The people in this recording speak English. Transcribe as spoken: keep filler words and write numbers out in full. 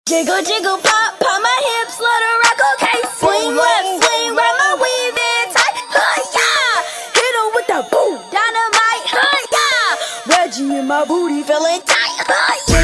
Jiggle, jiggle, pop, pop my hips, let her rock, okay. Swing left, swing right, my weave in tight, huh, yeah. Hit her with the boom, dynamite, huh, yeah. Reggie in my booty feeling tight, huh, yeah.